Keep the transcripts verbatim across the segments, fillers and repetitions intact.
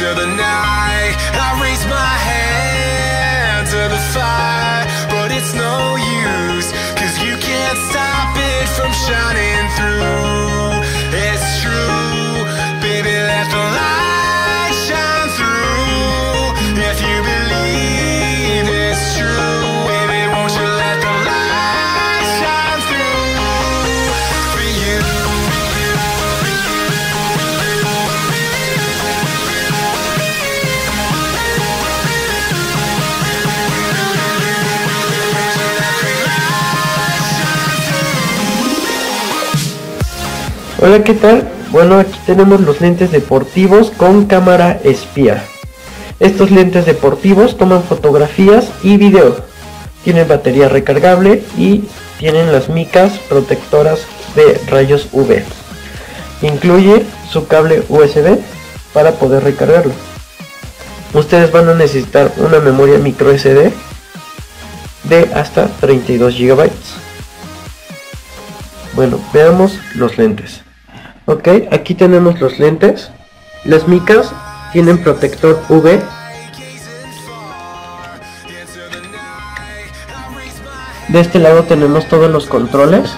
Into the night, I raise my hand to the fire, but it's no use, cause you can't stop it from shining through. It's true, baby, let the light shine through. If you believe it's true, baby, won't you let the light shine through for you. Hola, ¿qué tal? Bueno, aquí tenemos los lentes deportivos con cámara espía. Estos lentes deportivos toman fotografías y video. Tienen batería recargable y tienen las micas protectoras de rayos U V. Incluye su cable U S B para poder recargarlo. Ustedes van a necesitar una memoria micro S D de hasta treinta y dos gigabytes. Bueno, veamos los lentes. Ok, aquí tenemos los lentes. Las micas tienen protector U V. De este lado tenemos todos los controles.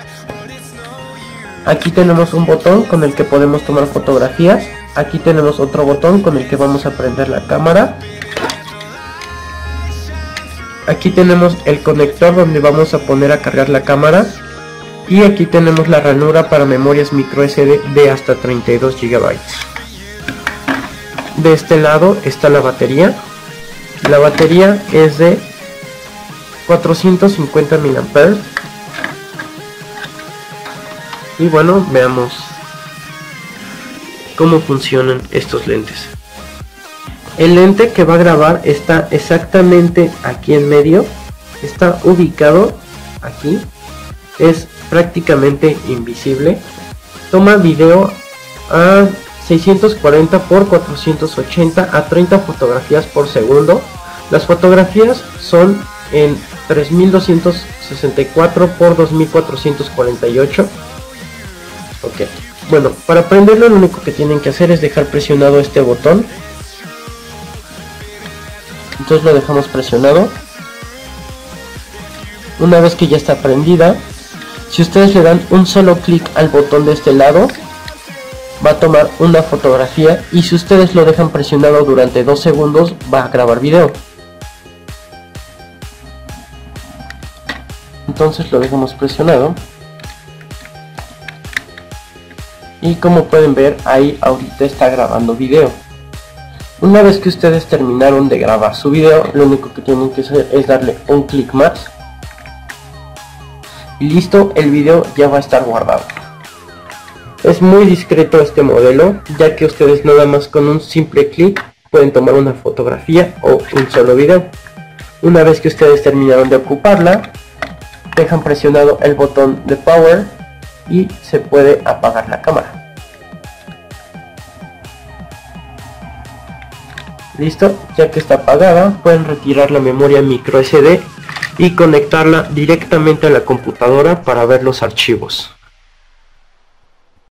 Aquí tenemos un botón con el que podemos tomar fotografías. Aquí tenemos otro botón con el que vamos a prender la cámara. Aquí tenemos el conector donde vamos a poner a cargar la cámara. Y aquí tenemos la ranura para memorias micro S D de hasta treinta y dos gigabytes. De este lado está la batería. La batería es de cuatrocientos cincuenta miliamperios hora. Y bueno, veamos cómo funcionan estos lentes. El lente que va a grabar está exactamente aquí en medio. Está ubicado aquí. Es prácticamente invisible. Toma video a seiscientos cuarenta por cuatrocientos ochenta a treinta fotografías por segundo. Las fotografías son en tres mil doscientos sesenta y cuatro por dos mil cuatrocientos cuarenta y ocho. Ok, bueno, para prenderlo lo único que tienen que hacer es dejar presionado este botón. Entonces lo dejamos presionado. Una vez que ya está prendida, si ustedes le dan un solo clic al botón de este lado, va a tomar una fotografía, y si ustedes lo dejan presionado durante dos segundos, va a grabar video. Entonces lo dejamos presionado. Y como pueden ver, ahí ahorita está grabando video. Una vez que ustedes terminaron de grabar su video, lo único que tienen que hacer es darle un clic más. Y listo, el video ya va a estar guardado. Es muy discreto este modelo, ya que ustedes nada más con un simple clic pueden tomar una fotografía o un solo video. Una vez que ustedes terminaron de ocuparla, dejan presionado el botón de power y se puede apagar la cámara. Listo, ya que está apagada, pueden retirar la memoria micro S D y conectarla directamente a la computadora para ver los archivos.